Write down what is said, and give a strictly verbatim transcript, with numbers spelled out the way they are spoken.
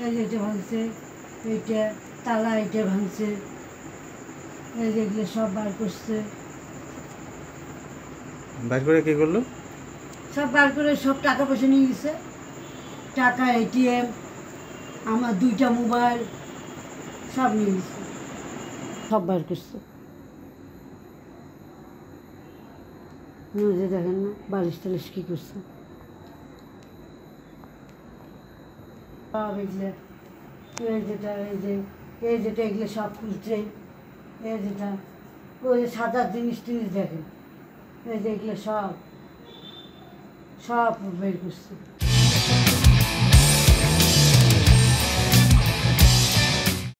এই যে এটা ভাঙছে, এইটা তালা এইটা ভাঙছে, এই যে এগুলো সব বার করছে। বার করে কি করলো? সব বার করে সব টাকা পয়সা নিয়ে গেছে, টাকা, এটিএম, আমার দুইটা মোবাইল সব নিয়ে গেছে, সব বার করছে। যে দেখেন না বালিশ টালিশ কী করছে, সব এগুলো, এই যেটা এই যে এই যেটা এগুলো সব খুলছে, এই যেটা ওই যে সাদা জিনিস টিনিস দেখেন, এই যে এগুলো সব সব বের করছে।